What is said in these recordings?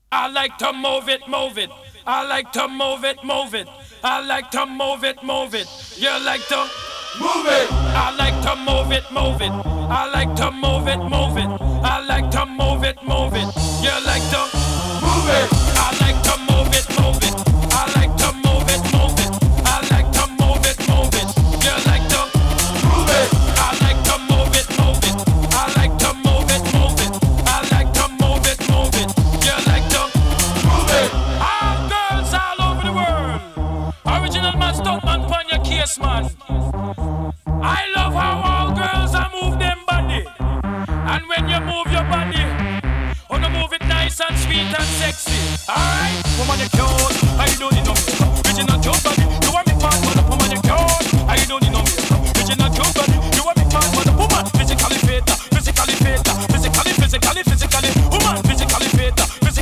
I like to move it, move it. I like to move it, move it. I like to move it, move it. You like to move it. I like to move it, move it. I like to move it, move it. I like to move it, move it. You like to move it. I like to move it, move it. I like to move it, move it. I like to move it, move it. You like to move it. I like to move it, move it. I like to move it, move it. I like to move it, move it. You like to move it. All girls all over the world. Original man, stunt man, pon your case, man. I love how all girls are move them body. And when you move your body, wanna move it nice and sweet and sexy. Alright? Woman, you cute. I don't need no makeup. Original cute body. You want me part for the woman, you cute. I don't need no makeup. Original cute body. You want me part for the woman. Physically fit, physically fit, physically. Woman, physically fit,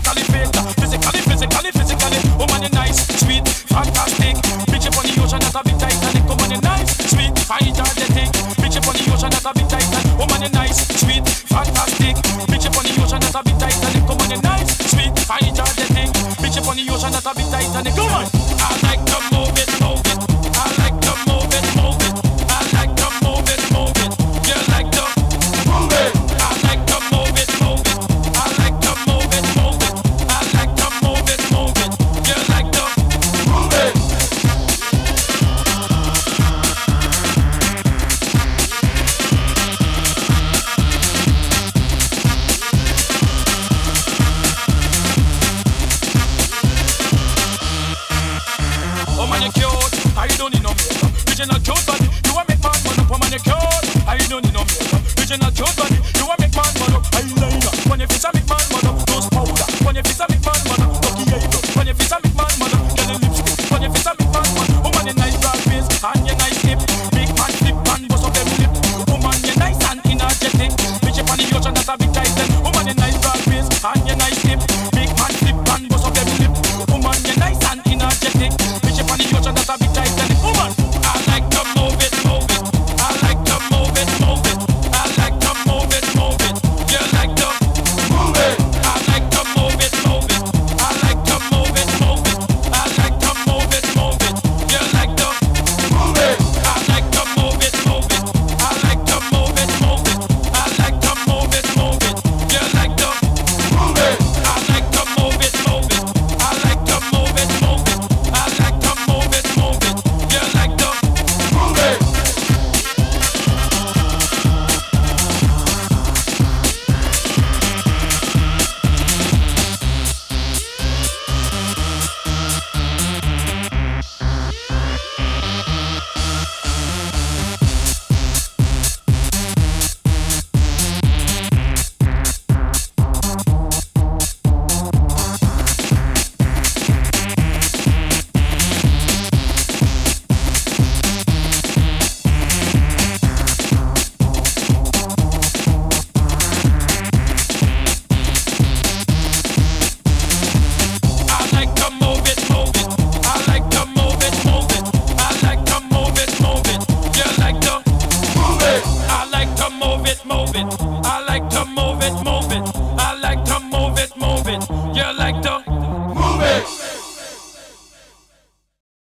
physically. Woman, you nice, sweet, fantastic. Bitch up on the ocean, that's a big Titanic. Woman, you nice, sweet, fine, energetic. Bitch up on the ocean, that's a big Titanic. Woman, you nice, sweet, fantastic. Bitch up on the ocean, that's a big Titanic. Woman, you nice, sweet, fine, energetic. Bitch up on the ocean, that's a big Titanic. Come on.